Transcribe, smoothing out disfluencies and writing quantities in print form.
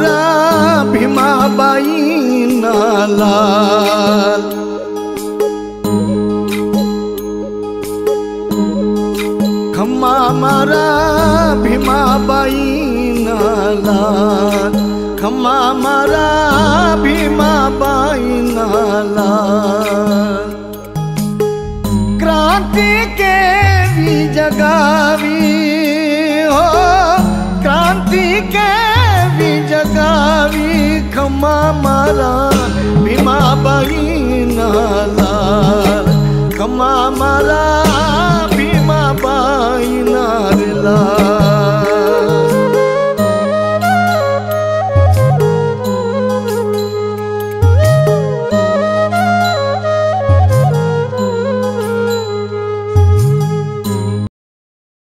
मारा भीमाबाई ना लाल। खम्मा मारा भीमाबाई ना लाल। खम्मा मारा भीमाबाई ना लाल। क्रांति के भी जगावी हो, क्रांति के भी जगावी। खम्मा मारा भीमाबाई ना लाल। खम्मा मारा भीमाबाई ना लाल।